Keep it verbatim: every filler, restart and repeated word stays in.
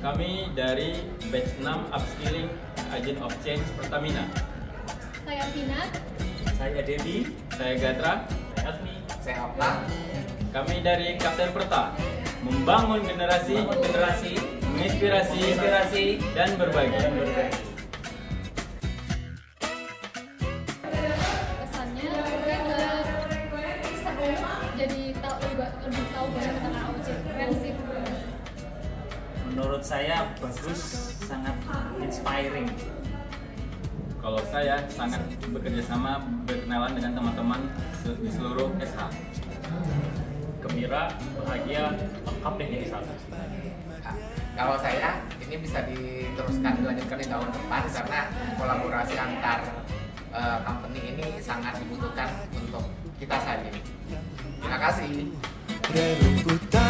Kami dari batch enam Upskilling Agent of Change Pertamina. Saya Vina. Saya Dedi. Saya Gatra. Saya Asmi. Saya Opta. Kami dari Kapten Perta, membangun generasi, Membangun generasi, menginspirasi, inspirasi, dan berbagi. dan berbagi. Kesannya mungkin uh, seru, jadi tahu lebih, lebih tahu banyak tentang O J. Keren sih. Menurut saya bagus, sangat inspiring. Kalau saya sangat bekerja sama, berkenalan dengan teman-teman di seluruh S H. Gembira, bahagia, lengkap deh jadi satu. Nah, kalau saya ini bisa diteruskan dilanjutkan di tahun depan karena kolaborasi antar uh, company ini sangat dibutuhkan untuk kita saat ini. Terima kasih.